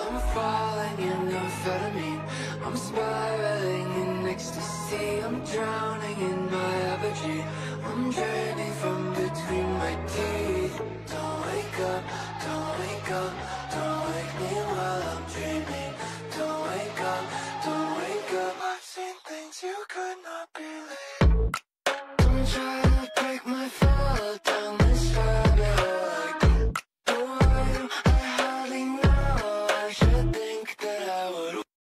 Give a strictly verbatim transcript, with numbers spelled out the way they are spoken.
I'm falling in amphetamine, I'm spiraling in ecstasy, I'm drowning in my apogee.